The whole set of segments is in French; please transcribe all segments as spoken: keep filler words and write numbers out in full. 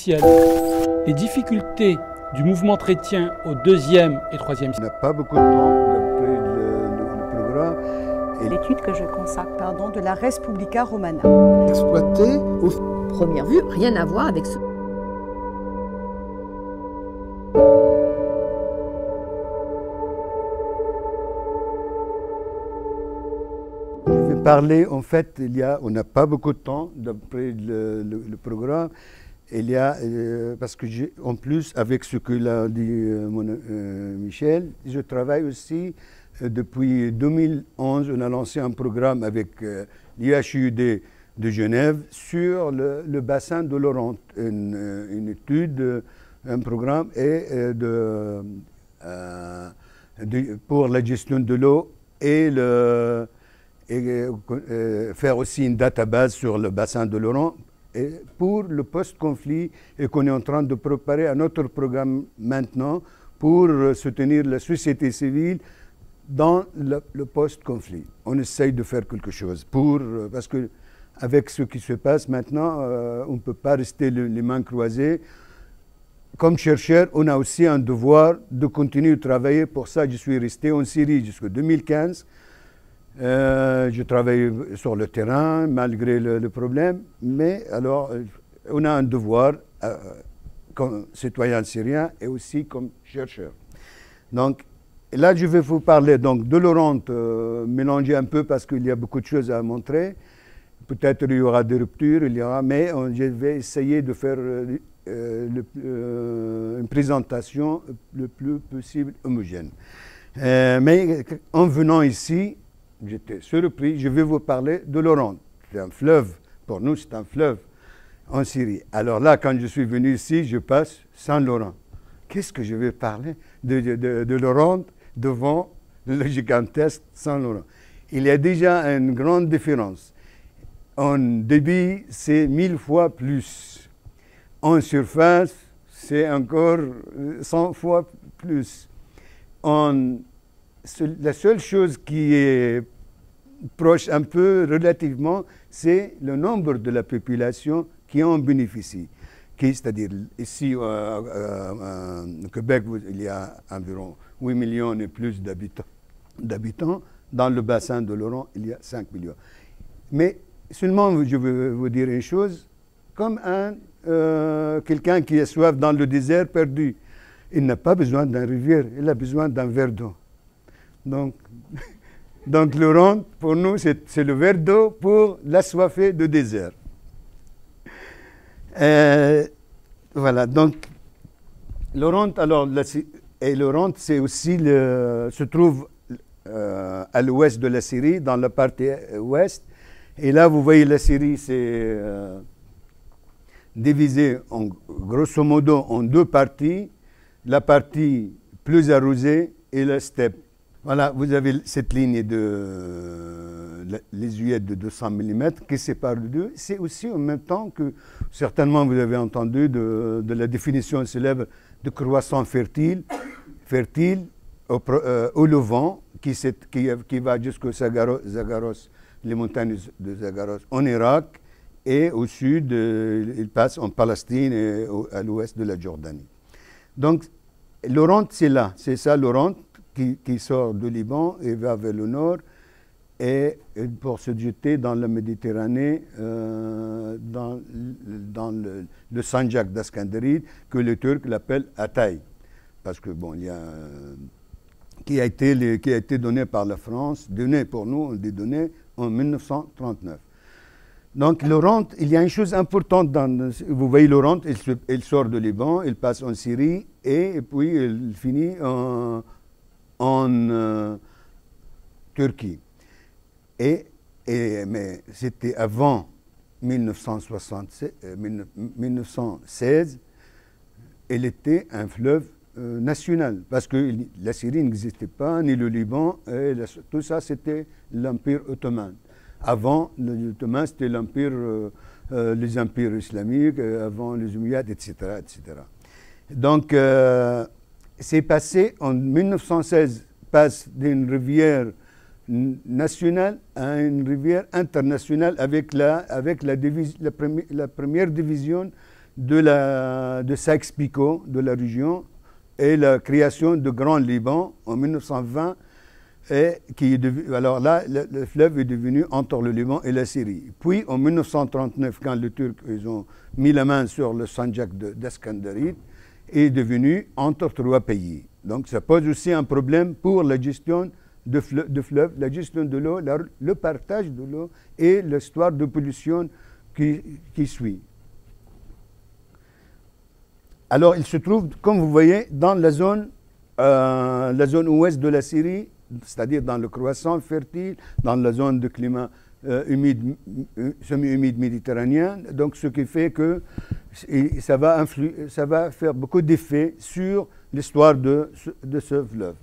officielle. Les difficultés du mouvement chrétien au deuxième et troisième siècle. On n'a pas beaucoup de temps d'après le, le, le programme. L'étude que je consacre, pardon, de la Res Publica Romana. Exploité au première vue, rien à voir avec ce. Je vais parler, en fait, il y a, on n'a pas beaucoup de temps d'après le, le, le programme. Il y a, euh, parce que j'ai, en plus, avec ce que l'a dit euh, mon, euh, Michel, je travaille aussi euh, depuis deux mille onze. On a lancé un programme avec euh, l'I H U D de Genève sur le, le bassin de l'Oronte, une, une étude, un programme et, euh, de, euh, de, pour la gestion de l'eau et, le, et euh, faire aussi une database sur le bassin de l'Oronte. Et pour le post-conflit, et qu'on est en train de préparer un autre programme maintenant pour soutenir la société civile dans le, le post-conflit. On essaye de faire quelque chose pour, parce que avec ce qui se passe maintenant, euh, on ne peut pas rester le, les mains croisées. Comme chercheur, on a aussi un devoir de continuer de travailler. Pour ça, je suis resté en Syrie jusqu'en deux mille quinze. Euh, je travaille sur le terrain malgré le, le problème, mais alors on a un devoir euh, comme citoyen syrien et aussi comme chercheur. Donc là, je vais vous parler donc de l'Oronte, euh, mélanger un peu parce qu'il y a beaucoup de choses à montrer. Peut-être il y aura des ruptures, il y aura, mais on, je vais essayer de faire euh, le, euh, une présentation le plus possible homogène. Euh, mais en venant ici, j'étais surpris, je vais vous parler de l'Oronte. C'est un fleuve, pour nous c'est un fleuve en Syrie. Alors là, quand je suis venu ici, je passe Saint-Laurent. Qu'est-ce que je vais parler de, de, de, de l'Oronte devant le gigantesque Saint-Laurent? Il y a déjà une grande différence. En débit, c'est mille fois plus. En surface, c'est encore cent fois plus. En, la seule chose qui est proche un peu relativement, c'est le nombre de la population qui en bénéficie. C'est-à-dire ici euh, euh, au Québec, il y a environ huit millions et plus d'habitants. Dans le bassin de l'Oronte, il y a cinq millions. Mais seulement, je veux vous dire une chose, comme un euh, quelqu'un qui a soif dans le désert perdu, il n'a pas besoin d'une rivière, il a besoin d'un verre d'eau. Donc, donc l'Oronte, pour nous, c'est le verre d'eau pour l'assoiffé de désert. Euh, voilà, donc l'Oronte, alors, la, et l'Oronte, c'est aussi le, se trouve euh, à l'ouest de la Syrie, dans la partie ouest. Et là, vous voyez, la Syrie, c'est euh, divisé en, grosso modo en deux parties. La partie plus arrosée et la steppe. Voilà, vous avez cette ligne de euh, l'esuyette de deux cents millimètres qui sépare les deux. C'est aussi en même temps que, certainement vous avez entendu de, de la définition célèbre de croissant fertile, fertile au, euh, au Levant, qui, qui, qui va jusqu'au Zagaros, Zagaros, les montagnes de Zagaros en Irak, et au sud, euh, il passe en Palestine et au, à l'ouest de la Jordanie. Donc, l'Oronte, c'est là, c'est ça l'Oronte. Qui, qui sort du Liban et va vers le nord et, et pour se jeter dans la Méditerranée, euh, dans, dans le, le Sanjak d'Ascandaride, que les Turcs l'appellent Hatay. Parce que, bon, il y a. Euh, qui, a été les, qui a été donné par la France, donné pour nous, on dit donné en mille neuf cent trente-neuf. Donc, l'Oronte, il y a une chose importante dans. Vous voyez l'Oronte, il, il sort du Liban, il passe en Syrie et, et puis il finit en. en euh, Turquie. Et, et, mais c'était avant mille neuf cent soixante-seize, euh, mille neuf cent seize, elle était un fleuve euh, national, parce que la Syrie n'existait pas, ni le Liban, et la, tout ça c'était l'Empire ottoman. Avant l'Ottoman, c'était l'Empire, euh, euh, les empires islamiques, euh, avant les Umayyads, et cetera, et cetera. Donc, euh, c'est passé en mille neuf cent seize, passe d'une rivière nationale à une rivière internationale avec la, avec la, divise, la, premi, la première division de, la, de Sykes-Picot, de la région, et la création de Grand Liban en mille neuf cent vingt. Et qui est devenu, alors là, le, le fleuve est devenu entre le Liban et la Syrie. Puis, en mille neuf cent trente-neuf, quand les Turcs ils ont mis la main sur le Sanjak d'Eskandarit, est devenu entre trois pays. Donc, ça pose aussi un problème pour la gestion de, fleuve, de fleuve, la gestion de l'eau, le partage de l'eau et l'histoire de pollution qui, qui suit. Alors, il se trouve, comme vous voyez, dans la zone, euh, la zone ouest de la Syrie, c'est-à-dire dans le croissant fertile, dans la zone de climat euh, humide, semi-humide méditerranéen. Donc, ce qui fait que ça va, influer, ça va faire beaucoup d'effets sur l'histoire de, de ce fleuve.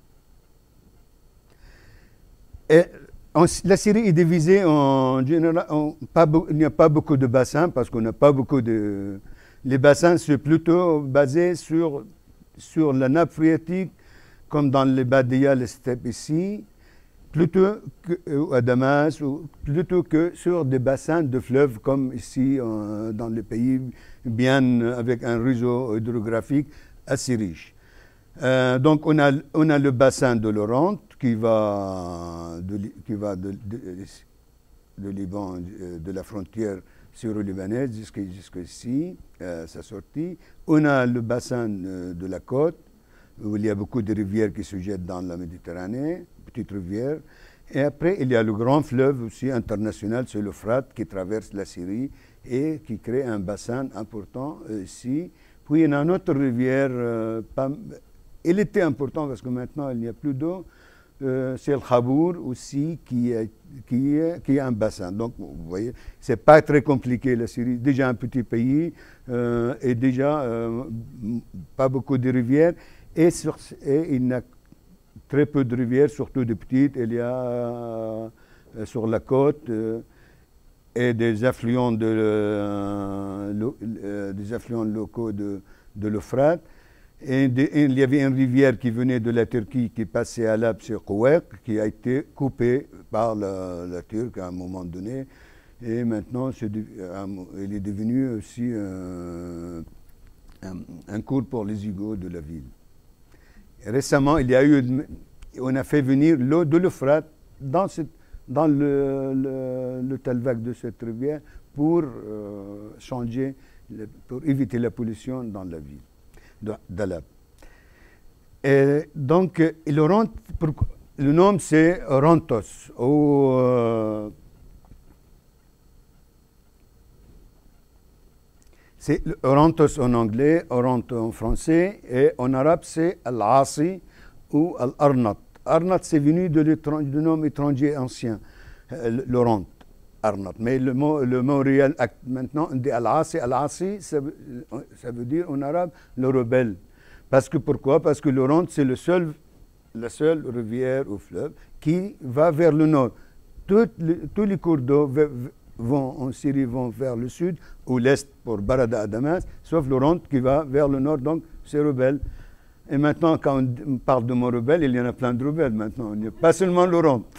Et en, la Syrie est divisée en général, en, pas, il n'y a pas beaucoup de bassins parce qu'on n'a pas beaucoup de... Les bassins, c'est plutôt basé sur, sur la nappe phréatique, comme dans les Badia, les steppes ici, plutôt que, à Damas, ou plutôt que sur des bassins de fleuves comme ici euh, dans les pays bien avec un réseau hydrographique assez riche. Euh, donc on a, on a le bassin de l'Oronte qui va de, qui va de, de, de Liban, de la frontière syro-libanaise jusqu'ici, euh, sa sortie. On a le bassin de la côte, où il y a beaucoup de rivières qui se jettent dans la Méditerranée, petites rivières. Et après, il y a le grand fleuve aussi international, c'est l'Euphrate, qui traverse la Syrie et qui crée un bassin important euh, ici. Puis il y a une autre rivière, euh, pas, elle était importante parce que maintenant il n'y a plus d'eau, euh, c'est le Khabour aussi qui est, qui, est, qui est un bassin. Donc vous voyez, c'est pas très compliqué la Syrie, déjà un petit pays euh, et déjà euh, pas beaucoup de rivières. Et, sur, et il y a très peu de rivières, surtout des petites. Il y a euh, sur la côte euh, et des affluents, de, euh, lo, euh, des affluents locaux de, de l'Euphrate. Et, de, et il y avait une rivière qui venait de la Turquie qui passait à Lab sur Kouek, qui a été coupée par la, la Turque à un moment donné. Et maintenant, c'est, il est devenu aussi euh, un, un cours pour les hygos de la ville. Récemment, il y a eu, on a fait venir l'eau de l'Euphrate dans, cette, dans le, le, le talvac de cette rivière pour euh, changer, pour éviter la pollution dans la ville d'Alab. Et donc, l'Oronte, le nom c'est Orontos, ou euh, c'est Orontos en anglais, Oronte en français, et en arabe c'est Al-Asi ou Al-Arnat. Arnat, c'est venu de du nom étranger ancien, euh, l'Oronte, Arnat. Mais le mot, le mot réel maintenant, on dit Al-Asi. Al-Asi, ça, ça veut dire en arabe le rebelle. Parce que pourquoi? Parce que l'Oronte, c'est le seul, la seule rivière ou fleuve qui va vers le nord. Toutes les, tous les cours d'eau vont en Syrie vont vers le sud ou l'est pour Barada à Damas, sauf l'Oronte qui va vers le nord, donc c'est rebelle. Et maintenant, quand on parle de mot rebelle, il y en a plein de rebelles maintenant, il n'y a pas seulement l'Oronte.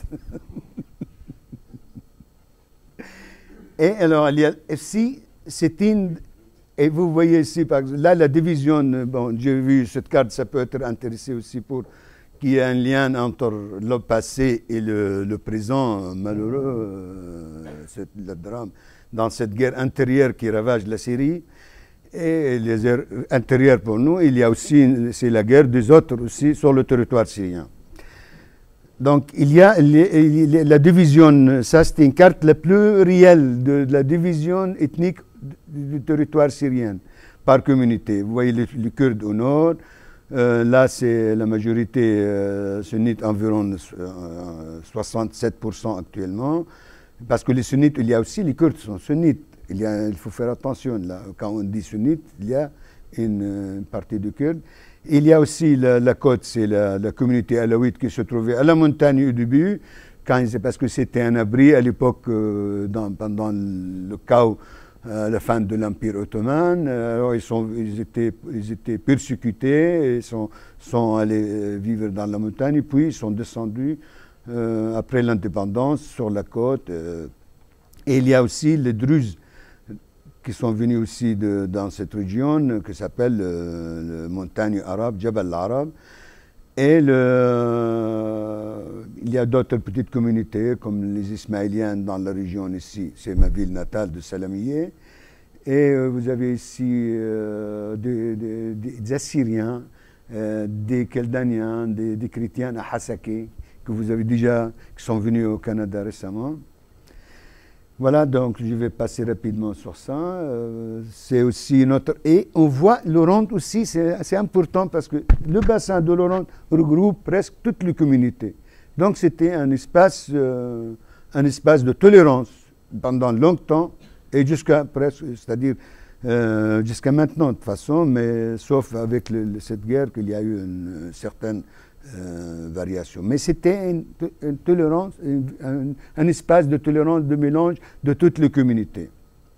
Et alors, il y a, si c'est une, et vous voyez ici, par exemple, là, la division, bon, j'ai vu cette carte, ça peut être intéressant aussi pour qu'il y ait un lien entre le passé et le, le présent malheureux, euh, c'est le drame, dans cette guerre intérieure qui ravage la Syrie. Et les guerres intérieures pour nous, il y a aussi, c'est la guerre des autres aussi sur le territoire syrien. Donc, il y a les, les, la division, ça c'est une carte la plus réelle de, de la division ethnique du, du territoire syrien par communauté. Vous voyez les, les Kurdes au nord, euh, là c'est la majorité euh, sunnite, environ euh, soixante-sept pour cent actuellement, parce que les sunnites, il y a aussi les Kurdes sont sunnites. Il, y a, il faut faire attention, là, quand on dit sunnite, il y a une, une partie de Kurdes. Il y a aussi la, la côte, c'est la, la communauté alaouite qui se trouvait à la montagne au début, quand, parce que c'était un abri à l'époque, euh, pendant le chaos, à euh, la fin de l'Empire ottoman. Alors ils, sont, ils, étaient, ils étaient persécutés, ils sont, sont allés vivre dans la montagne, puis ils sont descendus euh, après l'indépendance sur la côte. Euh, et il y a aussi les Druzes, qui sont venus aussi de, dans cette région qui s'appelle euh, la montagne arabe, Jabal al-Arab. Et le, il y a d'autres petites communautés comme les Ismaéliens dans la région ici, c'est ma ville natale de Salamiyé. Et euh, vous avez ici euh, des, des, des Assyriens, euh, des Keldaniens, des, des chrétiens à Hasake, que vous avez déjà, qui sont venus au Canada récemment. Voilà, donc je vais passer rapidement sur ça. Euh, c'est aussi notre... Et on voit l'Oronte aussi, c'est assez important parce que le bassin de l'Oronte regroupe presque toutes les communautés. Donc c'était un espace, euh, un espace de tolérance pendant longtemps et jusqu'à presque, c'est-à-dire euh, jusqu'à maintenant de toute façon, mais sauf avec le, cette guerre qu'il y a eu une, une certaine euh, variation. Mais c'était une, une tolérance, un, un espace de tolérance, de mélange de toutes les communautés.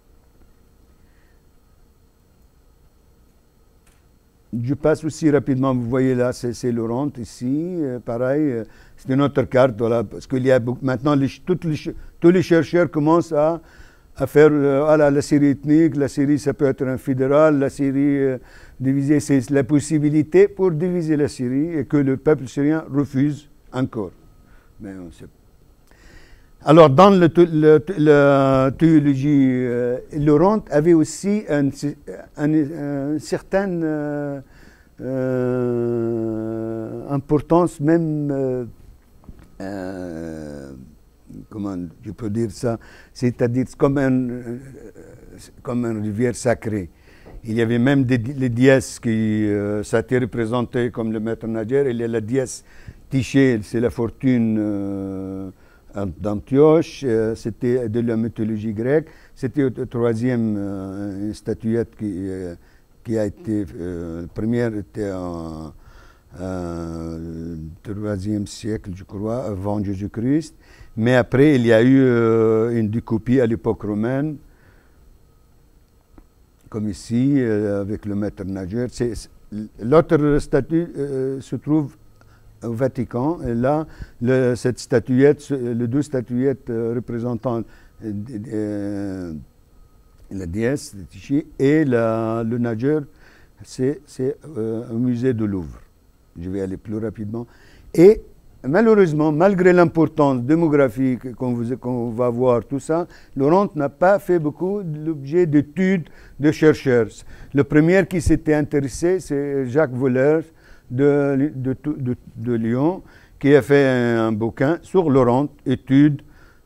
Je passe aussi rapidement, vous voyez là, c'est l'Oronte ici, euh, pareil, euh, c'est une autre carte, voilà, parce qu'il y a beaucoup, maintenant, les, toutes les, tous les chercheurs commencent à à faire euh, voilà, la série ethnique, la série ça peut être un fédéral, la série euh, divisée, c'est la possibilité pour diviser la Syrie et que le peuple syrien refuse encore. Mais on sait. Alors dans le, le, la théologie, euh, l'Oronte avait aussi une un, un certaine euh, euh, importance même euh, euh, comment je peux dire ça, c'est-à-dire comme, un, comme une rivière sacrée. Il y avait même des, les dièses qui, euh, ça a été représenté comme le maître nageur. Il y a la dièse Tyché, c'est la fortune euh, d'Antioche, euh, c'était de la mythologie grecque. C'était la troisième euh, une statuette qui, euh, qui a été, euh, la première était en euh, troisième siècle, je crois, avant Jésus-Christ. Mais après, il y a eu euh, une décopie à l'époque romaine, comme ici, euh, avec le maître nageur. L'autre statue euh, se trouve au Vatican. Et là, le, cette statuette, les deux statuettes euh, représentant euh, la déesse de Tyché et la, le nageur, c'est euh, un musée de Louvre. Je vais aller plus rapidement. Et malheureusement, malgré l'importance démographique qu'on qu'on va voir, tout ça, l'Oronte n'a pas fait beaucoup l'objet d'études de chercheurs. Le premier qui s'était intéressé, c'est Jacques Vollers de, de, de, de Lyon, qui a fait un, un bouquin sur l'Oronte, études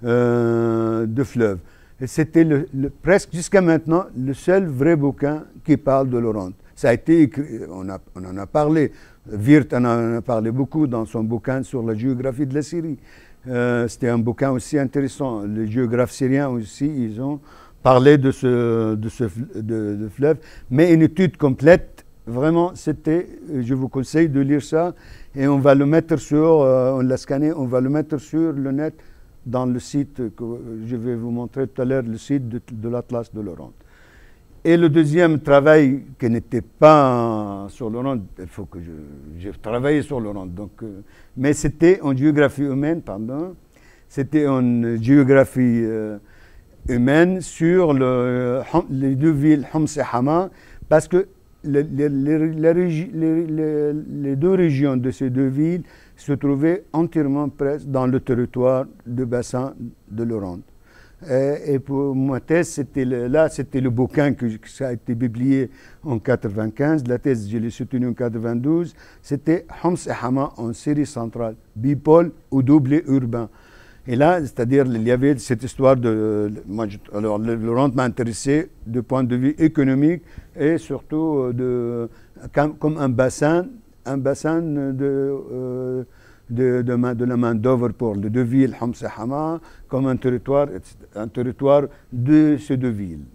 euh, de fleuves. Et c'était presque jusqu'à maintenant le seul vrai bouquin qui parle de l'Oronte. Ça a été écrit, on, a, on en a parlé. Wirth en a parlé beaucoup dans son bouquin sur la géographie de la Syrie. Euh, C'était un bouquin aussi intéressant. Les géographes syriens aussi, ils ont parlé de ce, de ce de, de fleuve. Mais une étude complète, vraiment, c'était, je vous conseille de lire ça. Et on va le mettre sur, euh, on l'a scanné, on va le mettre sur le net dans le site que je vais vous montrer tout à l'heure, le site de, de l'Atlas de l'Oronte. Et le deuxième travail qui n'était pas sur l'Oronte, il faut que je, j'ai travaillé sur l'Oronte, donc, euh, mais c'était en géographie humaine, pardon, c'était en géographie euh, humaine sur le, les deux villes Homs et Hama, parce que les, les, les, les, les, les deux régions de ces deux villes se trouvaient entièrement presque dans le territoire du bassin de l'Oronte. Et pour ma thèse, c'était là, c'était le bouquin que, que ça a été publié en quatre-vingt-quinze. La thèse, je l'ai soutenue en quatre-vingt-douze. C'était Homs et Hama en Syrie centrale, bipôle ou doublé urbain. Et là, c'est-à-dire, il y avait cette histoire de... Moi, je, alors, l'Oronte m'a intéressé du point de vue économique et surtout de, comme, comme un bassin, un bassin de... Euh, De, de, de la main-d'œuvre pour les deux villes, Homs et Hama, comme un territoire, un territoire de ces deux villes.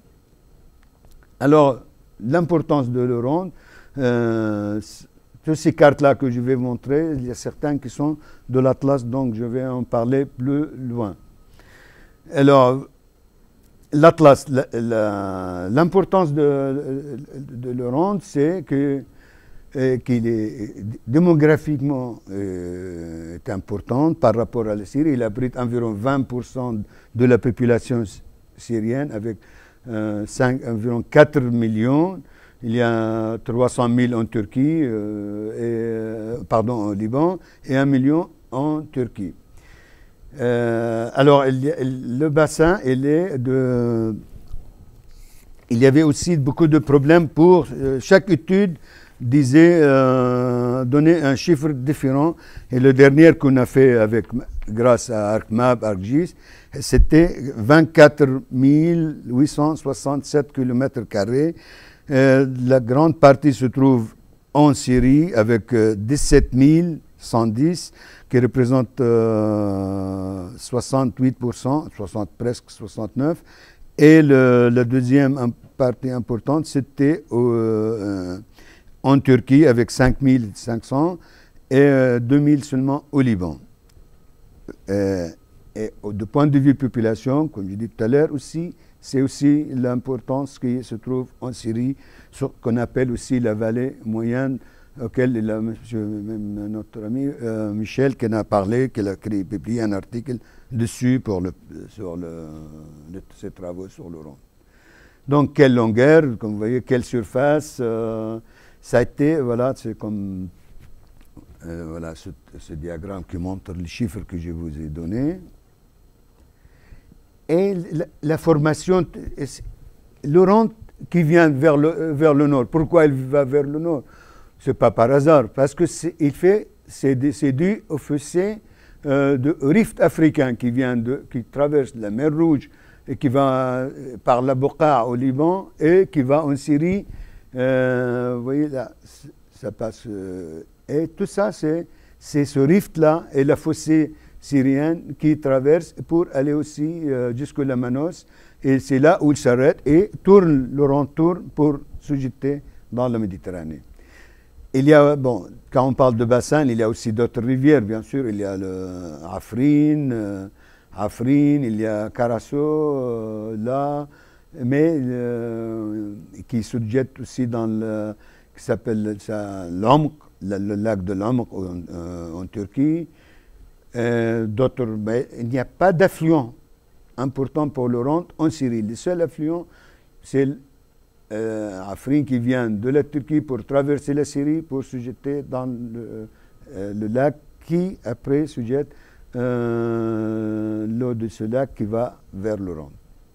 Alors, l'importance de l'Oronte, euh, toutes ces cartes-là que je vais montrer, il y a certaines qui sont de l'Atlas, donc je vais en parler plus loin. Alors, l'Atlas, l'importance de, de l'Oronte, c'est que qu'il est démographiquement euh, est important par rapport à la Syrie. Il abrite environ vingt pour cent de la population syrienne avec euh, cinq, environ quatre millions. Il y a trois cent mille en Turquie, euh, et, pardon, au Liban, et un million en Turquie. Euh, alors, il, le bassin, il est de... Il y avait aussi beaucoup de problèmes pour... Euh, chaque étude disait, euh, donnait un chiffre différent. Et le dernier qu'on a fait avec, grâce à ArcMap, ArcGIS, c'était vingt-quatre mille huit cent soixante-sept kilomètres carrés. Euh, la grande partie se trouve en Syrie avec euh, dix-sept mille cent dix qui représente euh, soixante-huit pour cent, soixante, presque soixante-neuf pour cent. Et le, la deuxième partie importante, c'était euh, en Turquie avec cinq mille cinq cents et euh, deux mille seulement au Liban. Euh, et du point de vue population, comme je dis tout à l'heure aussi, c'est aussi l'importance qui se trouve en Syrie, ce qu'on appelle aussi la vallée moyenne, auquel il a, monsieur, même notre ami euh, Michel qui en a parlé, qui a créé, publié un article dessus pour le, sur le, le, ses travaux sur le Rhône. Donc, quelle longueur, comme vous voyez, quelle surface, euh, ça a été, voilà, c'est comme euh, voilà, ce, ce diagramme qui montre les chiffres que je vous ai donnés. Et la, la formation, le Rhône qui vient vers le, vers le nord, pourquoi il va vers le nord? Ce n'est pas par hasard, parce que c'est, il fait, c'est, c'est dû au fossé euh, de rift africain qui, vient de, qui traverse la mer Rouge et qui va euh, par la Boqa au Liban et qui va en Syrie. Euh, vous voyez là, ça passe. Euh, et tout ça, c'est, c'est ce rift-là et la fossé syrienne qui traverse pour aller aussi euh, jusqu'à la Manos. Et c'est là où il s'arrête et tourne, le Rhône tourne pour se jeter dans la Méditerranée. Il y a, bon, quand on parle de bassin, il y a aussi d'autres rivières, bien sûr. Il y a le Afrin, euh, Afrin, il y a Karasso, euh, là, mais euh, qui se jette aussi dans le, qui s'appelle l'Amq, le, le lac de l'Amq en, euh, en Turquie. Euh, d'autres, mais il n'y a pas d'affluent important pour le Rhône en Syrie. Le seul affluent, c'est euh, Afrin qui vient de la Turquie pour traverser la Syrie, pour se jeter dans le, euh, le lac qui, après, se jette euh, l'eau de ce lac qui va vers le Rhône.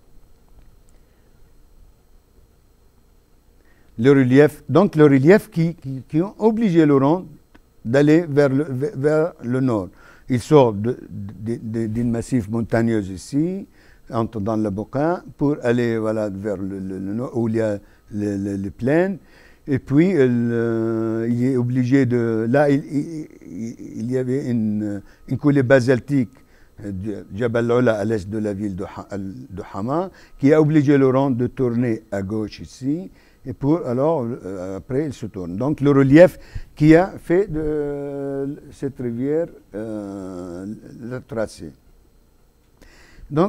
Le relief, donc le relief qui, qui, qui ont obligé le Rhône d'aller vers le, vers le nord. Il sort de, de, de, d'une massif montagneuse ici, entre dans le Boqa, pour aller voilà, vers le, le, le nord, où il y a les le, le plaines. Et puis, il, euh, il est obligé de... Là, il, il, il y avait une, une coulée basaltique de Jabal Ola à l'est de la ville de, de Hama, qui a obligé le Rhône de tourner à gauche ici. Et pour, alors, euh, après, il se tourne. Donc, le relief qui a fait de cette rivière euh, le tracé. Donc,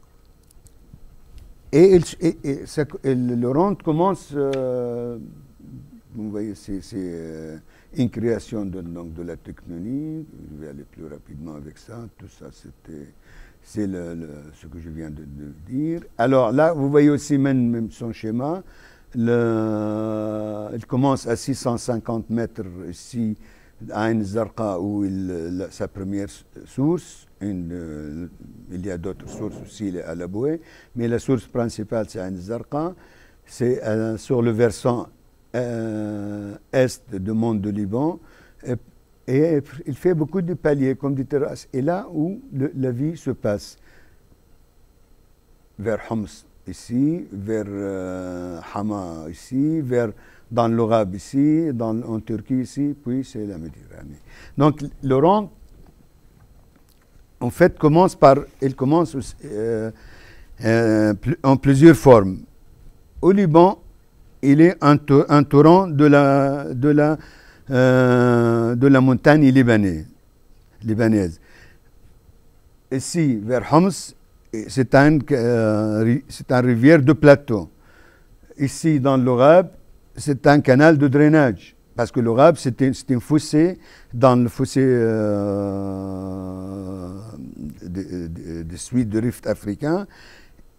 et, et, et, et, ça, et le Rhône commence, euh, vous voyez, c'est, c'est euh, une création de, donc, de la tectonique. Je vais aller plus rapidement avec ça. Tout ça, c'était, c'est le, le, ce que je viens de, de dire. Alors là, vous voyez aussi même, même son schéma. Le, il commence à six cent cinquante mètres ici, à Ain Zarqa, où il, la, sa première source. Une, euh, il y a d'autres sources aussi à la Bouée, mais la source principale, c'est Ain Zarqa. C'est euh, sur le versant euh, est du monde du Liban. Et, et il fait beaucoup de paliers, comme des terrasses. Et là où le, la vie se passe, vers Homs, ici, vers euh, Hama ici, vers dans l'Orab ici, dans, en Turquie ici, puis c'est la Méditerranée. Donc le Rhône, en fait, commence par, il commence euh, euh, en plusieurs formes. Au Liban, il est un, un torrent de la, de la, euh, de la montagne libanaise. libanaise. Ici, vers Homs, c'est un, euh, c'est un rivière de plateau. Ici, dans l'Orab, c'est un canal de drainage. Parce que l'Orab, c'est un, un fossé, dans le fossé euh, de, de, de suite de rift africain.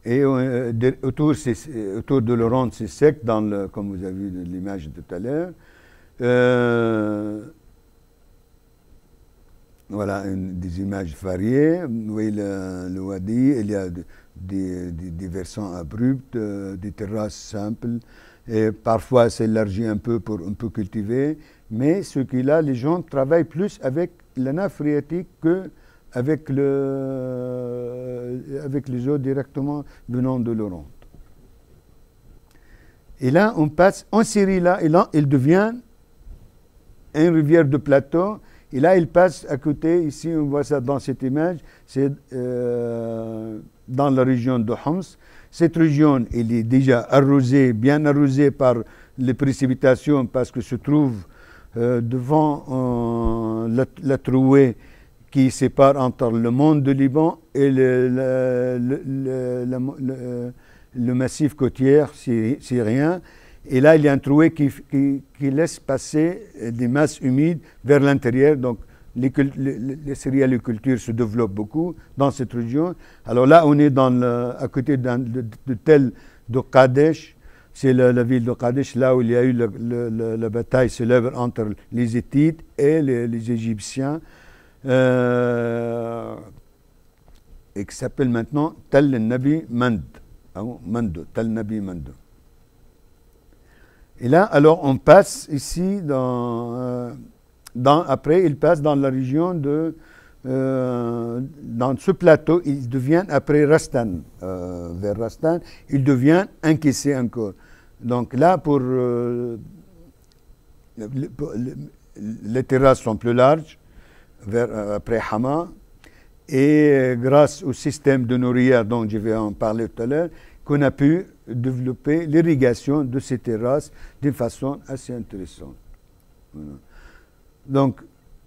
Et euh, de, autour, autour de l'Oront, c'est sec, dans le, comme vous avez vu l'image de tout à l'heure. Euh, voilà, une, des images variées. Vous voyez le, le Wadi, il y a de, des, des, des versants abrupts, euh, des terrasses simples. Et parfois, c'est élargi un peu pour un peu cultiver. Mais ce qu'il a, les gens travaillent plus avec la nappe phréatique que avec, le, avec les eaux directement venant de l'Oront. Et là, on passe en Syrie, là, et là, il devient une rivière de plateau. Et là, il passe à côté, ici, on voit ça dans cette image, c'est euh, dans la région de Homs. Cette région, elle est déjà arrosée, bien arrosée par les précipitations, parce que se trouve euh, devant euh, la, la trouée qui sépare entre le monde de Liban et le, le, le, le, le, le massif côtier syrien. Et là, il y a un trouée qui, qui, qui laisse passer des masses humides vers l'intérieur. Donc, les, les, les céréalicultures se développent beaucoup dans cette région. Alors là, on est dans le, à côté de, de, de Tel de Kadesh. C'est la, la ville de Kadesh, là où il y a eu le, le, le, la bataille célèbre entre les Hittites et les, les Égyptiens. Euh, et qui s'appelle maintenant Tel Nabi Mand, Mando, Tel Nabi Mando. Et là, alors, on passe ici dans, euh, dans après, il passe dans la région de, euh, dans ce plateau, il devient après Rastan, euh, vers Rastan, il devient encaissé encore. Donc là, pour euh, le, le, les terrasses sont plus larges. Vers, après Hama, et grâce au système de nourrière dont je vais en parler tout à l'heure, qu'on a pu développer l'irrigation de ces terrasses d'une façon assez intéressante. Voilà. Donc,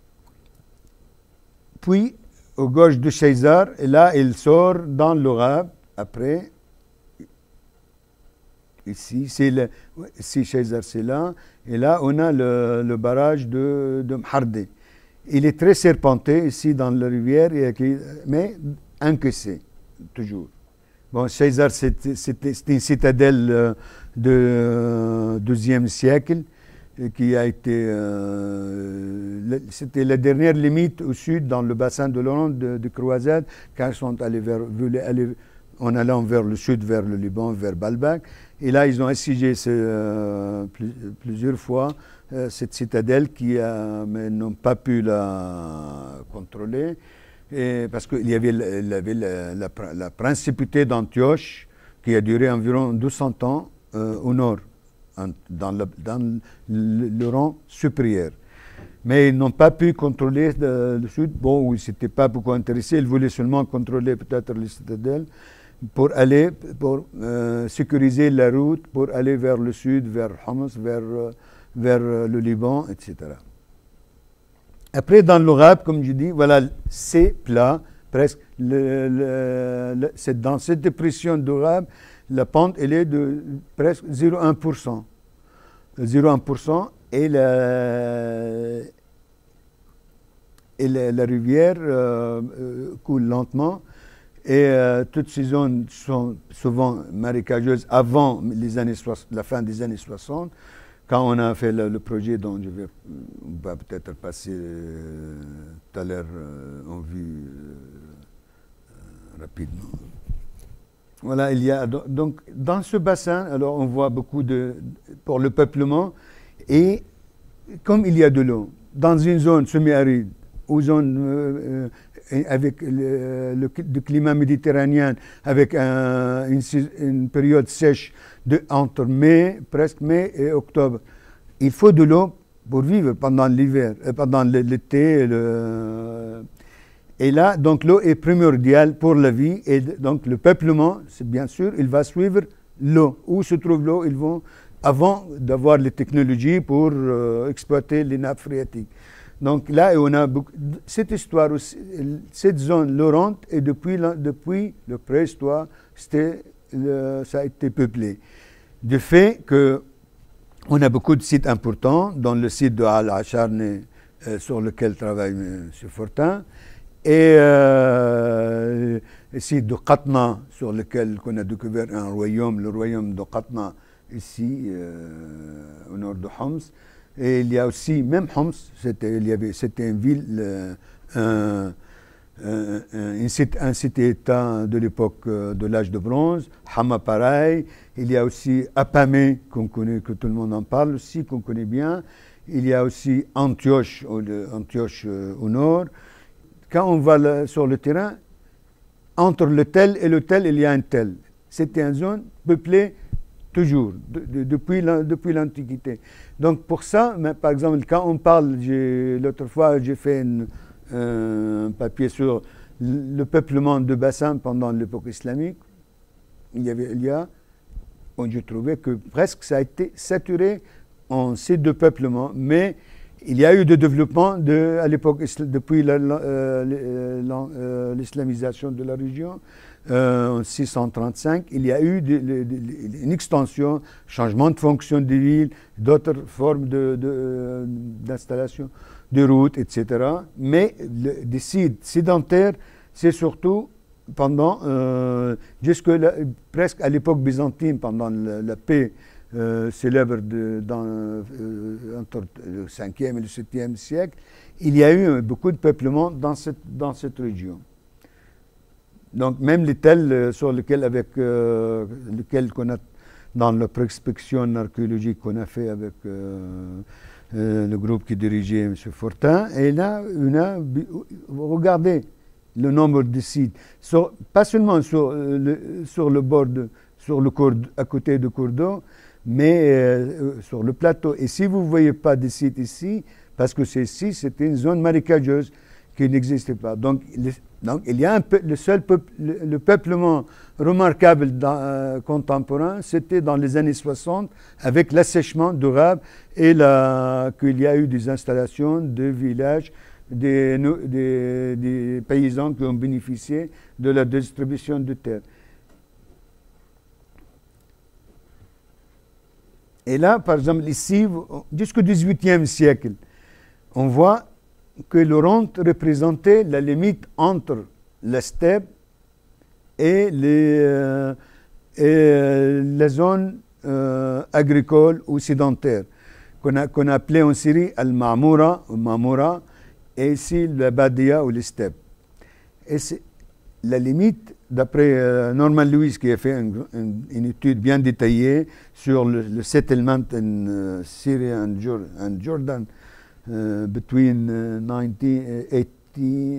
puis, au gauche de César, et là, il sort dans l'Orab, après, ici, c'est le, ici César, c'est là, et là, on a le, le barrage de, de Mhardé. Il est très serpenté ici dans la rivière, mais encaissé, toujours. Bon, César, c'était une citadelle du deuxième siècle qui a été... Euh, c'était la dernière limite au sud, dans le bassin de l'Oront de, de croisade, quand ils sont allés vers, voulaient aller en allant vers le sud, vers le Liban, vers Balbek. Et là, ils ont assiégé ce, euh, plus, plusieurs fois euh, cette citadelle qui a, mais n'ont pas pu la contrôler. Et parce qu'il y avait, la, la, la, la, la principauté d'Antioche qui a duré environ deux cents ans euh, au nord, en, dans, le, dans l'Oront supérieur. Mais ils n'ont pas pu contrôler le, le sud. Bon, ils ne s'étaient pas beaucoup intéressés. Ils voulaient seulement contrôler peut-être les citadelles pour aller, pour euh, sécuriser la route, pour aller vers le sud, vers Homs, vers, euh, vers le Liban, et cetera. Après, dans l'Orab, comme je dis, voilà, c'est plat, presque. Le, le, le, c'est dans cette dépression d'Orab, la pente, elle est de presque zéro virgule un pour cent. zéro virgule un pour cent et la, et la, la rivière euh, euh, coule lentement. Et euh, toutes ces zones sont souvent marécageuses avant les années la fin des années soixante, quand on a fait le, le projet dont je vais on va peut-être passer euh, tout à l'heure euh, en vue euh, rapidement. Voilà, il y a donc dans ce bassin, alors on voit beaucoup de pour le peuplement, et comme il y a de l'eau dans une zone semi-aride, aux zones euh, avec le, le, le climat méditerranéen, avec un, une, une période sèche de, entre mai, presque mai et octobre. Il faut de l'eau pour vivre pendant l'hiver, pendant l'été. Le, et là, donc l'eau est primordiale pour la vie, et donc le peuplement, c'est bien sûr, il va suivre l'eau. Où se trouve l'eau, ils vont, avant d'avoir les technologies pour euh, exploiter les nappes phréatiques. Donc là, on a beaucoup, cette histoire, aussi, cette zone, l'Oront, et depuis, la, depuis le préhistoire, le, ça a été peuplé. Du fait qu'on a beaucoup de sites importants, dont le site de Al-Acharné, euh, sur lequel travaille M. Fortin, et euh, ici de Qatna, sur lequel on a découvert un royaume, le royaume de Qatna, ici, euh, au nord de Homs. Et il y a aussi, même Homs, c'était une ville, euh, un, un, un, un cité-état de l'époque de l'âge de bronze, Hama pareil. Il y a aussi Apamé, qu'on connaît, que tout le monde en parle aussi, qu'on connaît bien. Il y a aussi Antioche, Antioche euh, au nord. Quand on va le, sur le terrain, entre le tel et le tel, il y a un tel. C'était une zone peuplée toujours, de, de, depuis l'Antiquité. Donc pour ça, mais par exemple, quand on parle, l'autre fois, j'ai fait une, euh, un papier sur le peuplement de Bassan pendant l'époque islamique. Il y avait, il y a, j'ai trouvé que presque ça a été saturé en ces deux peuplements, mais il y a eu des développements de, à l'époque, depuis l'islamisation de la région, euh, en six cent trente-cinq, il y a eu de, de, de, une extension, changement de fonction des villes, d'autres formes d'installation, de, de, de routes, et cetera. Mais le, des sites sédentaires, c'est surtout pendant, euh, jusque la, presque à l'époque byzantine, pendant la, la paix Euh, célèbre de, dans, euh, entre le cinquième et le septième siècle, il y a eu beaucoup de peuplement dans cette, dans cette région. Donc même les tels euh, sur lesquels, avec, euh, lesquels qu'on a, dans la prospection archéologique qu'on a fait avec euh, euh, le groupe qui dirigeait M. Fortin, et là, on a, regardez le nombre de sites, sur, pas seulement sur, euh, le, sur le bord, de, sur le cours, à côté du cours d'eau, mais euh, sur le plateau. Et si vous ne voyez pas des sites ici, parce que c'est ici, c'était une zone marécageuse qui n'existait pas. Donc, le, donc, il y a un peu, le seul peuple, le, le peuplement remarquable dans, euh, contemporain, c'était dans les années soixante, avec l'assèchement d'Ourab et qu'il y a eu des installations de villages, des, des, des paysans qui ont bénéficié de la distribution de terres. Et là, par exemple, ici, jusqu'au dix-huitième siècle, on voit que l'Oronte représentait la limite entre la steppe et, les, euh, et euh, la zone euh, agricole ou sédentaire, qu'on a, qu'on appelait en Syrie Al-Ma'moura ou Mamoura, et ici la Badia ou les steppes. Et c'est la limite, d'après euh, Norman Lewis, qui a fait un, un, une étude bien détaillée sur le, le settlement in uh, Syria and, Jor and Jordan uh, between uh, nineteen eighty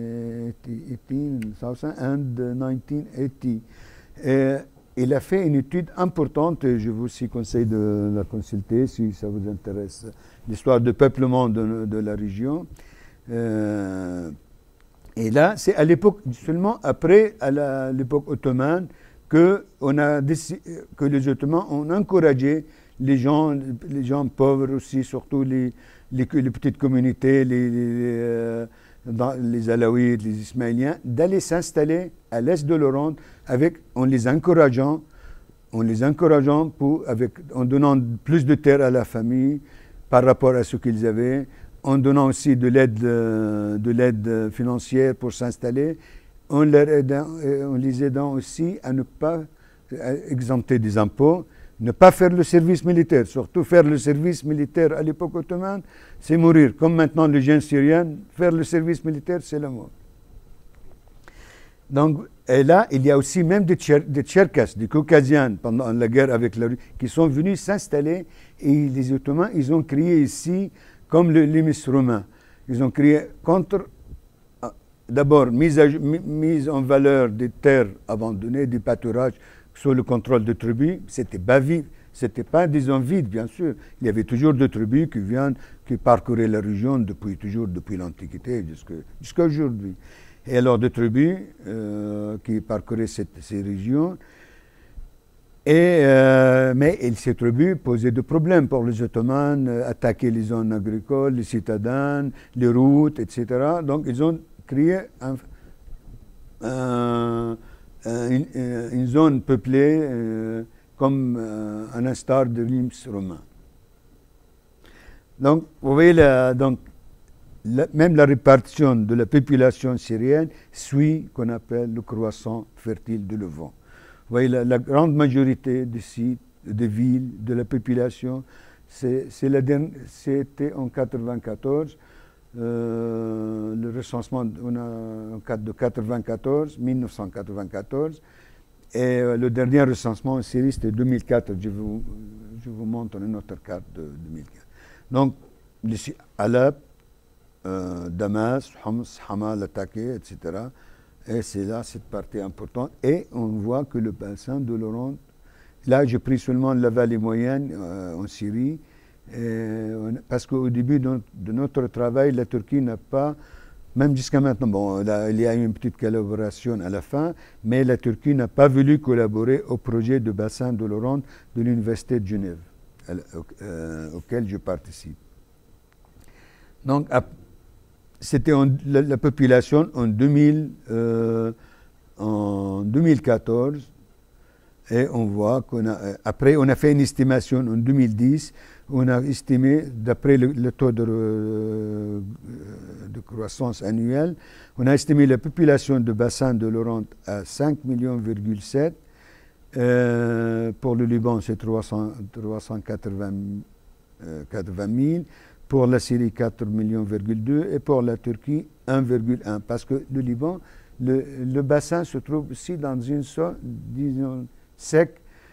and nineteen eighty. Et il a fait une étude importante, et je vous aussi conseille de la consulter si ça vous intéresse, l'histoire de peuplement de, de la région. Euh, Et là, c'est à l'époque, seulement après, à l'époque ottomane, que, on a décidé, que les Ottomans ont encouragé les gens, les gens pauvres aussi, surtout les, les, les petites communautés, les, les, euh, dans, les Alaouites, les Ismaéliens, d'aller s'installer à l'est de l'Oronte avec, en les encourageant, en les encourageant pour, avec, en donnant plus de terre à la famille par rapport à ce qu'ils avaient, en donnant aussi de l'aide de l'aide financière pour s'installer, en, en les aidant aussi à ne pas exempter des impôts, ne pas faire le service militaire. Surtout faire le service militaire à l'époque ottomane, c'est mourir. Comme maintenant les jeunes syriens, faire le service militaire, c'est la mort. Donc, et là, il y a aussi même des, Tcher, des Tcherkesses, des Caucasiens, pendant la guerre avec la Russie, qui sont venus s'installer, et les Ottomans, ils ont créé ici, comme le limis romain, ils ont créé contre, d'abord, mise, mise en valeur des terres abandonnées, des pâturages sous le contrôle de tribus. C'était pas vide, c'était pas des zones vides, bien sûr. Il y avait toujours des tribus qui viennent, qui parcouraient la région depuis toujours, depuis l'Antiquité jusqu'à aujourd'hui. Et alors des tribus euh, qui parcouraient cette, ces régions. Et, euh, mais ces tribus posaient des problèmes pour les Ottomans, euh, attaquaient les zones agricoles, les citadins, les routes, et cetera. Donc ils ont créé un, un, un, une, une zone peuplée euh, comme euh, un instar de l'Ims romain. Donc vous voyez, la, donc, la, même la répartition de la population syrienne suit qu'on appelle le croissant fertile de Levant. Vous voyez, la, la grande majorité des sites, des villes, de la population, c'était en quatre-vingt-quatorze. Euh, le recensement, on a un cadre de quatre-vingt-quatorze, mille neuf cent quatre-vingt-quatorze, et euh, le dernier recensement en Syrie, c'était deux mille quatre. Je vous, je vous montre une autre carte de deux mille quatre. Donc, ici, Alep, euh, Damas, Homs, Hama, l'attaqué, et cetera. Et c'est là cette partie importante. Et on voit que le bassin de l'Oronte, là, j'ai pris seulement la vallée moyenne euh, en Syrie. Et on, parce qu'au début de, de notre travail, la Turquie n'a pas, même jusqu'à maintenant, bon, là, il y a eu une petite collaboration à la fin, mais la Turquie n'a pas voulu collaborer au projet de bassin de l'Oronte de l'Université de Genève, euh, auquel je participe. Donc, c'était la, la population en, deux mille, euh, en deux mille quatorze, et on voit qu'on a, après, on a fait une estimation en deux mille dix. On a estimé, d'après le, le taux de, euh, de croissance annuelle, on a estimé la population de bassin de l'Oronte à cinq virgule sept millions. Euh, pour le Liban, c'est trois cent quatre-vingts mille. Pour la Syrie, quatre virgule deux millions. Et pour la Turquie, un virgule un. Parce que le Liban, le, le bassin se trouve aussi dans une zone, disons, sec,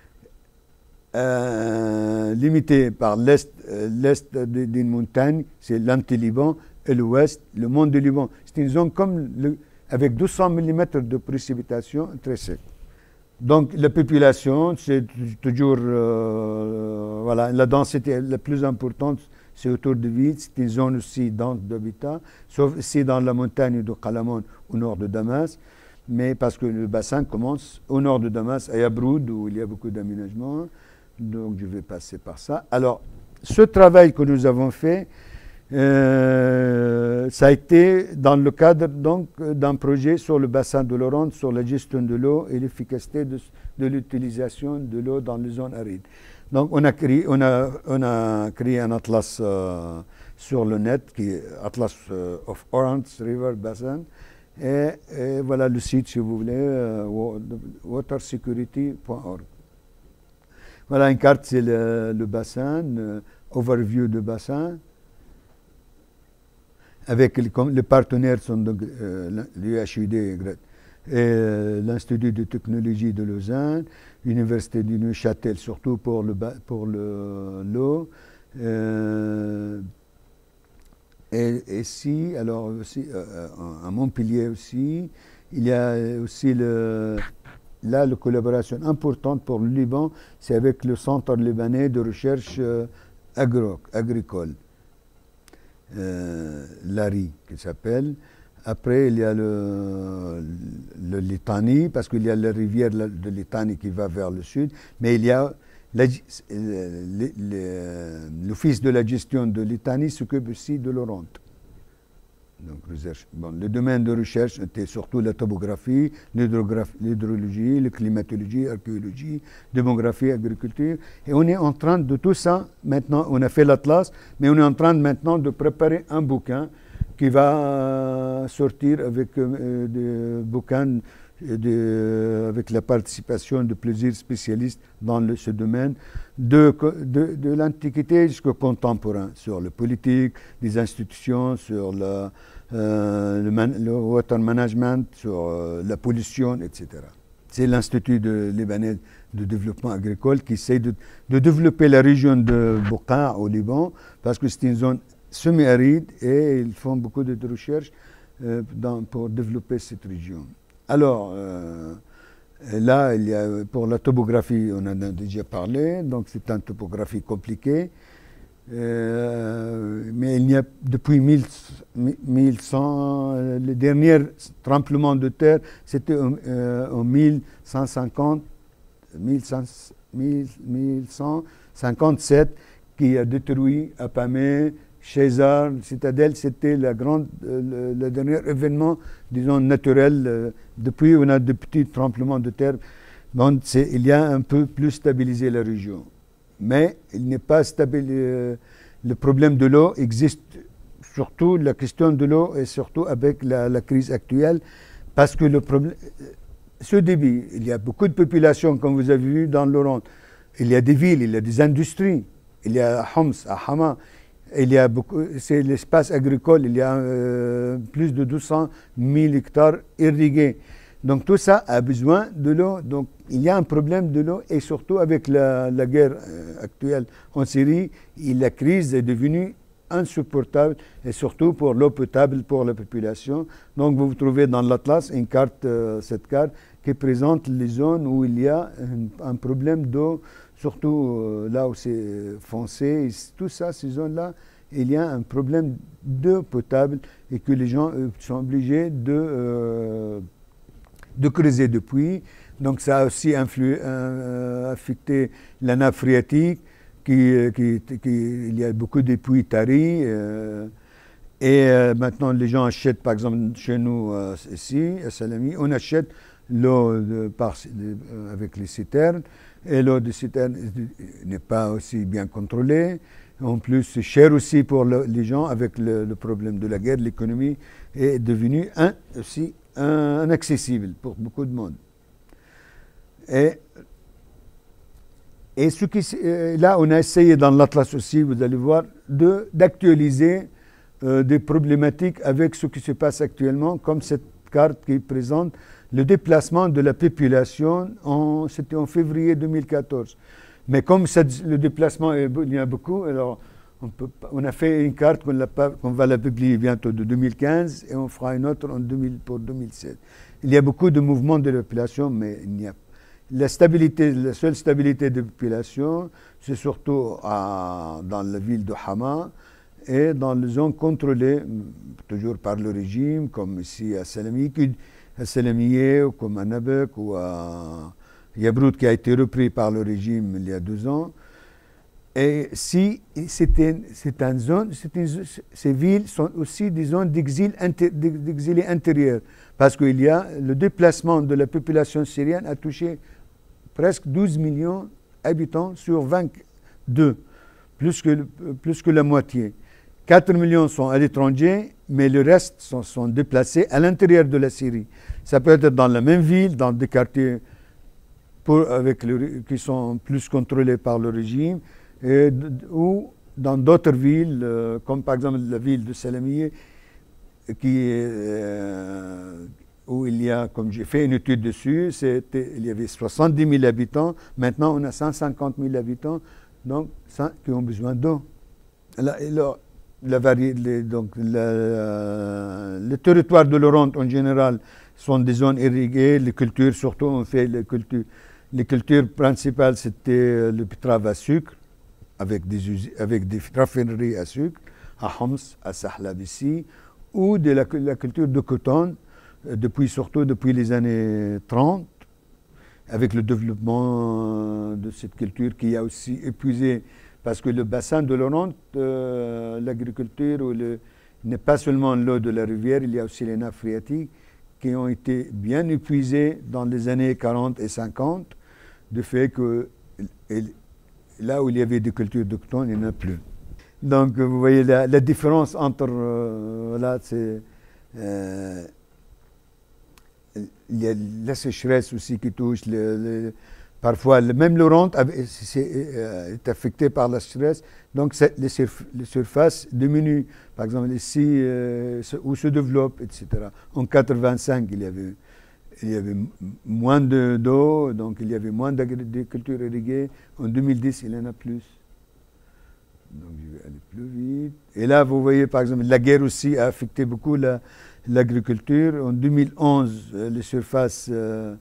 Euh, limité par l'est euh, l'est d'une montagne, c'est l'anti-Liban, et l'ouest, le monde du Liban. C'est une zone comme le, avec deux cents millimètres de précipitation très sec. Donc la population, c'est toujours, euh, voilà, la densité la plus importante, c'est autour de villes, c'est une zone aussi dense d'habitat, sauf ici dans la montagne de Qalamon, au nord de Damas, mais parce que le bassin commence au nord de Damas, à Yabroud, où il y a beaucoup d'aménagements. Donc je vais passer par ça. Alors, ce travail que nous avons fait, euh, ça a été dans le cadre donc d'un projet sur le bassin de l'Oronte, sur la gestion de l'eau et l'efficacité de, de l'utilisation de l'eau dans les zones arides. Donc on a créé, on a, on a créé un atlas euh, sur le net, qui est Atlas euh, of Oronte River Basin. Et, et voilà le site, si vous voulez, euh, water security point org. Voilà une carte, c'est le, le bassin, euh, overview de bassin. Avec les, les partenaires sont euh, l'U H U D et l'Institut de technologie de Lausanne, l'Université du Neuchâtel, surtout pour le pour le l'eau. Euh, et ici, alors aussi euh, à Montpellier aussi, il y a aussi le là, la collaboration importante pour le Liban, c'est avec le Centre libanais de recherche euh, agro, agricole, euh, l'A R I, qui s'appelle. Après, il y a le, le Litanie, parce qu'il y a la rivière de Litanie qui va vers le sud, mais il y a l'Office de la gestion de Litanie s'occupe aussi de l'Oronte. Donc, bon, le domaine de recherche était surtout la topographie, l'hydrologie, la climatologie, l'archéologie, démographie, agriculture. Et on est en train de tout ça, maintenant, on a fait l'atlas, mais on est en train de, maintenant de préparer un bouquin qui va euh, sortir avec euh, des bouquins de, avec la participation de plusieurs spécialistes dans le, ce domaine, de, de, de l'Antiquité jusqu'au contemporain, sur le politique, les institutions, sur la, euh, le, man, le water management, sur euh, la pollution, et cetera. C'est l'Institut de, libanais de développement agricole qui essaie de, de développer la région de Bouqa au Liban, parce que c'est une zone semi-aride et ils font beaucoup de, de recherches euh, dans, pour développer cette région. Alors, euh, là, il y a, pour la topographie, on en a déjà parlé, donc c'est une topographie compliquée. Euh, mais il y a depuis mille cent, le dernier tremblement de terre, c'était euh, en mille cent cinquante, mille cent cinquante-sept, qui a détruit Apamé, César, Citadelle. C'était la grande, euh, le, le dernier événement, disons, naturel. Euh, depuis, on a de petits tremblements de terre. Donc, il y a un peu plus stabilisé la région. Mais il n'est pas stable. Euh, le problème de l'eau existe surtout la question de l'eau et surtout avec la, la crise actuelle, parce que le problème, ce débit, il y a beaucoup de populations, comme vous avez vu dans l'Oran, il y a des villes, il y a des industries, il y a à Homs, à Hama, il y a beaucoup, c'est l'espace agricole, il y a euh, plus de deux cent mille hectares irrigués. Donc tout ça a besoin de l'eau. Donc il y a un problème de l'eau et surtout avec la, la guerre actuelle en Syrie, la crise est devenue insupportable et surtout pour l'eau potable pour la population. Donc vous trouvez dans l'Atlas une carte, euh, cette carte qui présente les zones où il y a un, un problème d'eau, surtout euh, là où c'est foncé, tout ça, ces zones-là, il y a un problème d'eau potable et que les gens euh, sont obligés de euh, de creuser des puits. Donc ça a aussi influé, euh, affecté la nappe phréatique, qui, qui, qui, il y a beaucoup de puits taris. Euh, et euh, maintenant, les gens achètent, par exemple, chez nous, euh, ici, à Salami, on achète l'eau de, par, de, avec les citernes. Et l'eau de citerne n'est pas aussi bien contrôlée. En plus, c'est cher aussi pour le, les gens avec le, le problème de la guerre. L'économie est devenue un, aussi inaccessible pour beaucoup de monde. Et, et ce qui, là, on a essayé dans l'Atlas aussi, vous allez voir, de, d'actualiser euh, des problématiques avec ce qui se passe actuellement, comme cette carte qui présente le déplacement de la population, en, c'était en février deux mille quatorze. Mais comme cette, le déplacement, est, il y a beaucoup, alors on, peut, on a fait une carte qu'on, pas, qu'on va la publier bientôt de deux mille quinze et on fera une autre en deux mille, pour deux mille seize. Il y a beaucoup de mouvements de la population, mais il n'y a la stabilité, la seule stabilité de la population, c'est surtout à, dans la ville de Hama et dans les zones contrôlées, toujours par le régime, comme ici à Salami, à Salamieh, ou comme à Nabek, ou à Yabrout, qui a été repris par le régime il y a deux ans. Et si c'est une zone, une, ces villes sont aussi des zones d'exil, d'exilés intérieurs, parce qu'il y a le déplacement de la population syrienne a touché presque douze millions d'habitants sur vingt-deux, plus que, plus que la moitié. quatre millions sont à l'étranger, mais le reste sont, sont déplacés à l'intérieur de la Syrie. Ça peut être dans la même ville, dans des quartiers pour, avec le, qui sont plus contrôlés par le régime, et, ou dans d'autres villes, euh, comme par exemple la ville de Salamieh, qui est, euh, où il y a, comme j'ai fait une étude dessus, il y avait soixante-dix mille habitants, maintenant on a cent cinquante mille habitants, donc ça, qui ont besoin d'eau. La, la, la vari, les, donc la, le territoire de l'Oran en général sont des zones irriguées, les cultures, surtout on fait les cultures, les cultures principales c'était le pétrole à sucre, avec des, avec des raffineries à sucre, à Homs, à Sahlab ici, ou de la, la culture de coton, depuis, surtout depuis les années trente, avec le développement de cette culture qui a aussi épuisé, parce que le bassin de l'Oran, euh, l'agriculture, n'est pas seulement l'eau de la rivière, il y a aussi les nappes phréatiques qui ont été bien épuisées dans les années quarante et cinquante, de fait que là où il y avait des cultures de coton, il n'y en a plus. Donc vous voyez la, la différence entre, euh, voilà, c'est... Euh, il y a la sécheresse aussi qui touche, le, le, parfois le, même l'Oran est, est affecté par la sécheresse, donc les, surf, les surfaces diminuent. Par exemple ici, euh, où se développe, et cetera. En quatre-vingt-cinq, il y avait, il y avait moins d'eau, donc il y avait moins d'agriculture irriguée. En deux mille dix, il y en a plus. Donc je vais aller plus vite. Et là, vous voyez, par exemple, la guerre aussi a affecté beaucoup la l'agriculture. En deux mille onze, les surfaces euh,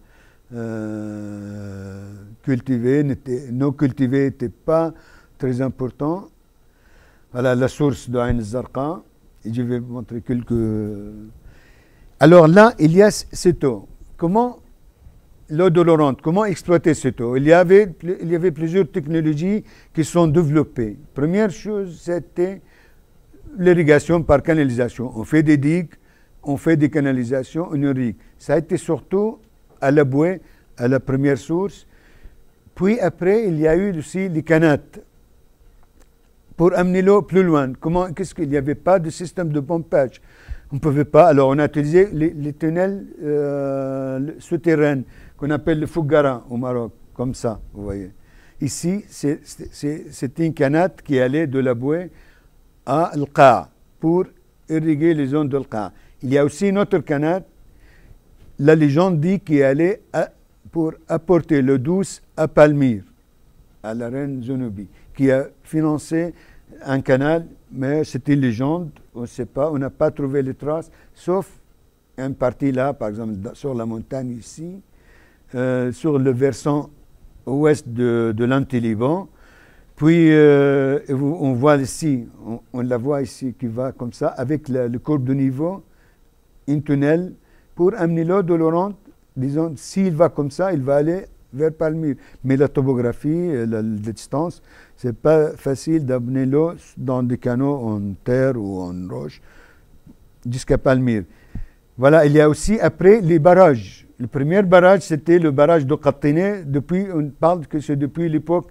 euh, cultivées, non cultivées n'étaient pas très importantes. Voilà la source de Ain Zarqa. Et je vais vous montrer quelques... Alors là, il y a cette eau. Comment, l'eau de l'Oran, comment exploiter cette eau? Il y avait, il y avait plusieurs technologies qui sont développées. Première chose, c'était l'irrigation par canalisation. On fait des digues, on fait des canalisations, on irrigue. Ça a été surtout à la bouée, à la première source. Puis après, il y a eu aussi les canates. pour amener l'eau plus loin. Comment, qu'est-ce qu'il n'y avait pas de système de pompage. On ne pouvait pas. Alors on a utilisé les, les tunnels euh, souterrains qu'on appelle le Fougara au Maroc, comme ça, vous voyez. Ici, c'est une canate qui allait de la bouée à Al-Qa pour irriguer les zones de Al-Qa. Il y a aussi une autre canate, la légende dit qu'elle allait à, pour apporter l'eau douce à Palmyre, à la reine Zénobie, qui a financé un canal, mais c'était une légende, on ne sait pas, on n'a pas trouvé les traces, sauf une partie là, par exemple, sur la montagne ici, euh, sur le versant ouest de, de l'Anti-Liban. Puis, euh, on voit ici, on, on la voit ici, qui va comme ça, avec la, le courbe de niveau, un tunnel, pour amener l'eau de l'Orente. Disons, s'il va comme ça, il va aller vers Palmyre. Mais la topographie, la, la distance, c'est pas facile d'amener l'eau dans des canaux en terre ou en roche jusqu'à Palmyre. Voilà, il y a aussi après les barrages. Le premier barrage, c'était le barrage de Qattine. Depuis, on parle que c'est depuis l'époque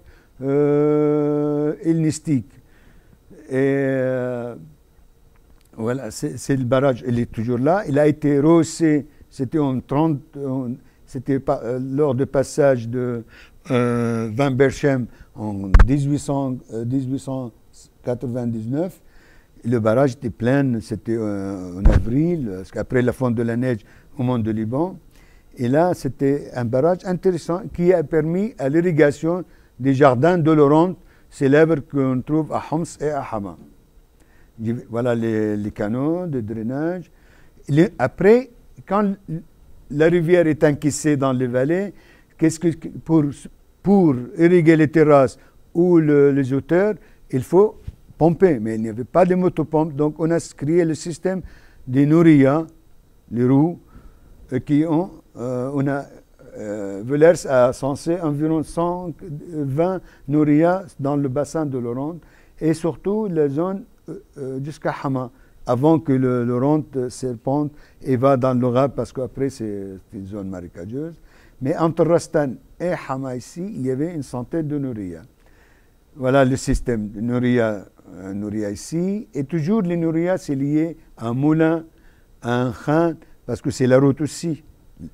euh, hellénistique. Et euh, voilà, c'est le barrage, il est toujours là. Il a été rehaussé, c'était en trente, c'était euh, lors du passage de euh, Van Berchem en dix-huit cent quatre-vingt-dix-neuf. Le barrage était plein, c'était euh, en avril, parce qu'après la fonte de la neige au mont de Liban. Et là, c'était un barrage intéressant qui a permis à l'irrigation des jardins de l'Orente célèbres qu'on trouve à Homs et à Hama. Voilà les, les canaux de drainage. Les, après, quand la rivière est encaissée dans les vallées, qu'est-ce que, pour, pour irriguer les terrasses ou le, les hauteurs, il faut pomper. Mais il n'y avait pas de motopompes, donc on a créé le système des nourrias, les roues, euh, qui ont, euh, on a, euh, Villers a censé environ cent vingt nourrias dans le bassin de l'Orente et surtout la zone Euh, jusqu'à Hama, avant que le, l'Orente serpente et va dans l'Orab, parce qu'après c'est une zone marécageuse. Mais entre Rastan et Hama ici, il y avait une centaine de nourrias. Voilà le système de nourrias, euh, nourrias ici. Et toujours les nourrias, c'est lié à un moulin, à un khan, parce que c'est la route aussi.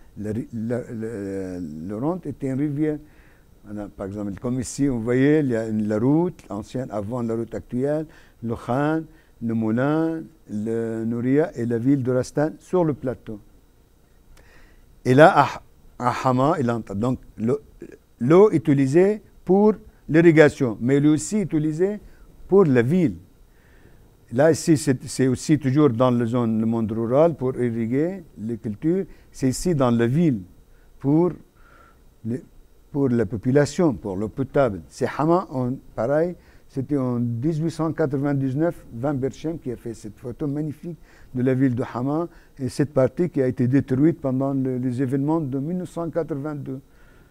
L'Orente était une rivière. Voilà, par exemple, comme ici, vous voyez, il y a une, la route ancienne, avant la route actuelle, le Khan, le Moulin, le Nouria et la ville de Rastan sur le plateau. Et là, à, à Hama, il entre. Donc, l'eau utilisée pour l'irrigation, mais elle est aussi utilisée pour la ville. Là, ici, c'est aussi toujours dans la zone, le monde rural, pour irriguer les cultures. C'est ici dans la ville, pour, les, pour la population, pour l'eau potable. C'est Hama, on, pareil. C'était en dix-huit cent quatre-vingt-dix-neuf, Van Berchem qui a fait cette photo magnifique de la ville de Hama et cette partie qui a été détruite pendant le, les événements de mille neuf cent quatre-vingt-deux.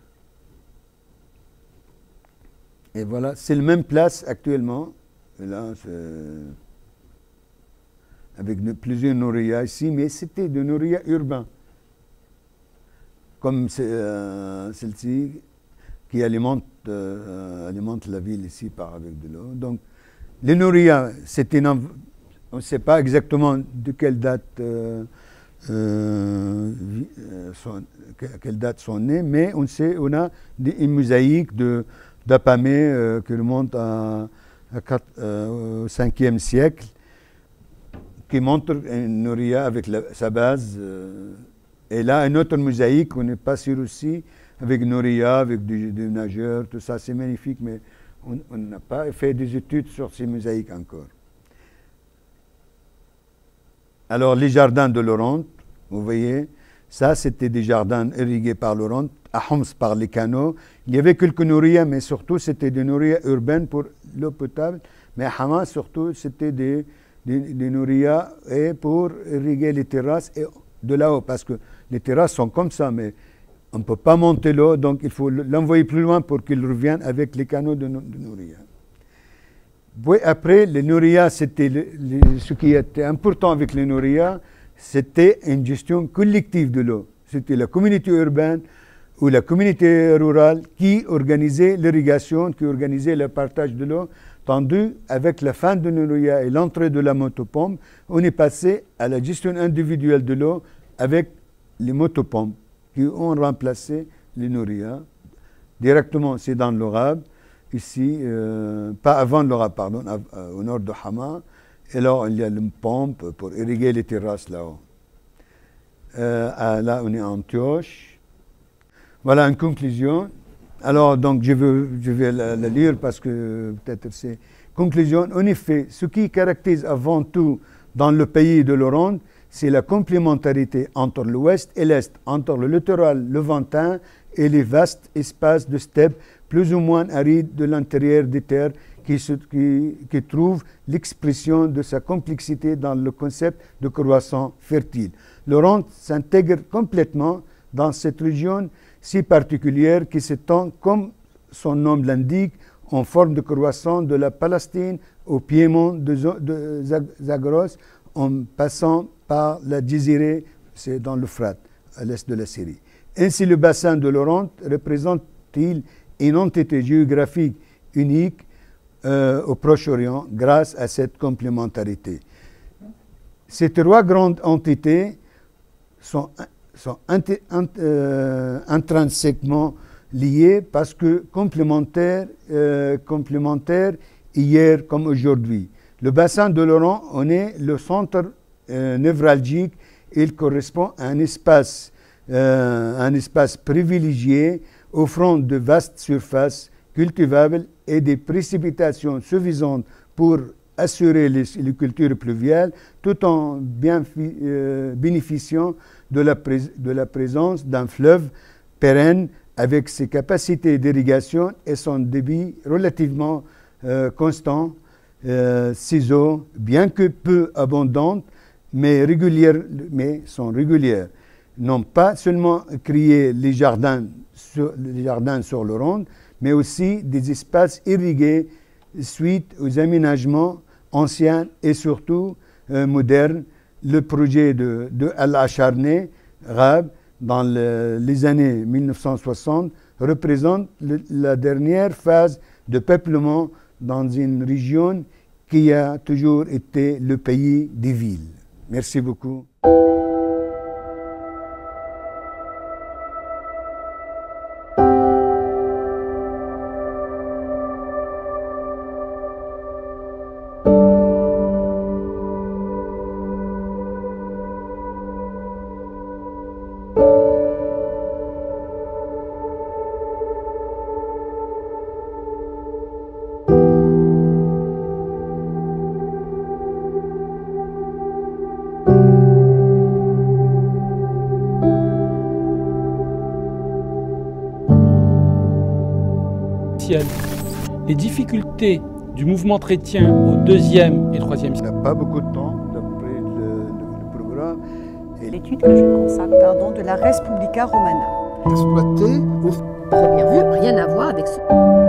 Et voilà, c'est la même place actuellement. Et là, avec de, plusieurs nourrias ici, mais c'était des nourrias urbains, comme euh, celle-ci, qui alimente, euh, alimente la ville ici par avec de l'eau. Donc, les nourrias, c'était on ne sait pas exactement de quelle date, euh, euh, sont, quelle date sont nées, mais on sait, on a des, une mosaïque de d'Apamé euh, qui remonte à, à quatre, euh, au cinquième siècle, qui montre une nouria avec la, sa base. Euh, et là, une autre mosaïque, on n'est pas sûr aussi, avec Nouria, avec des, des nageurs, tout ça, c'est magnifique, mais on n'a pas fait des études sur ces mosaïques encore. Alors, les jardins de l'Orente, vous voyez, ça, c'était des jardins irrigués par l'Orente, à Homs par les canaux. Il y avait quelques nourrias, mais surtout, c'était des nourrias urbaines pour l'eau potable. Mais à Hama, surtout, c'était des, des, des nourrias et pour irriguer les terrasses et de là-haut, parce que les terrasses sont comme ça, mais on ne peut pas monter l'eau, donc il faut l'envoyer plus loin pour qu'il revienne avec les canaux de, de nourrias. Puis après, les nourrias, c'était ce qui était important avec les nourrias, c'était une gestion collective de l'eau. C'était la communauté urbaine ou la communauté rurale qui organisait l'irrigation, qui organisait le partage de l'eau. Tandis avec la fin de Nouria et l'entrée de la motopompe, on est passé à la gestion individuelle de l'eau avec les motopompes qui ont remplacé les Nouria. Directement, c'est dans l'Orab, ici, euh, pas avant l'Orab, pardon, à, à, au nord de Hama. Et là, il y a une pompe pour irriguer les terrasses là-haut. Euh, là, on est en Antioche. Voilà une conclusion. Alors, donc, je, veux, je vais la, la lire parce que peut-être c'est... Conclusion, en effet, ce qui caractérise avant tout dans le pays de l'Orande, c'est la complémentarité entre l'ouest et l'est, entre le littoral levantin et les vastes espaces de steppe plus ou moins arides de l'intérieur des terres qui, se, qui, qui trouvent l'expression de sa complexité dans le concept de croissant fertile. L'Orande s'intègre complètement dans cette région si particulière qui s'étend, comme son nom l'indique, en forme de croissant de la Palestine au piémont de, de Zagros, en passant par la Désirée, c'est dans l'Euphrate, à l'est de la Syrie. Ainsi, le bassin de l'Orande représente-t-il une entité géographique unique euh, au Proche-Orient grâce à cette complémentarité. Ces trois grandes entités sont, sont int, int, euh, intrinsèquement liées parce que complémentaires, euh, complémentaires hier comme aujourd'hui. Le bassin de l'Orient en est le centre euh, névralgique. Il correspond à un espace, euh, un espace privilégié offrant de vastes surfaces cultivables et des précipitations suffisantes pour assurer les, les cultures pluviales tout en bien, euh, bénéficiant de la, pré, de la présence d'un fleuve pérenne avec ses capacités d'irrigation et son débit relativement euh, constant. Euh, ces eaux, bien que peu abondantes, mais, régulières, mais sont régulières, n'ont pas seulement créé les jardins sur, les jardins sur l'Orande, mais aussi des espaces irrigués suite aux aménagements anciens et surtout euh, modernes. Le projet de, de Al-Acharné, Rab, dans le, les années mille neuf cent soixante, représente le, la dernière phase de peuplement dans une région qui a toujours été le pays des villes. Merci beaucoup. Les difficultés du mouvement chrétien au deuxième et troisième siècle. On n'a pas beaucoup de temps d'après le, le, le programme. L'étude que je consacre, pardon, de la Res Publica Romana. Exploité, au première vue, rien à voir avec ce...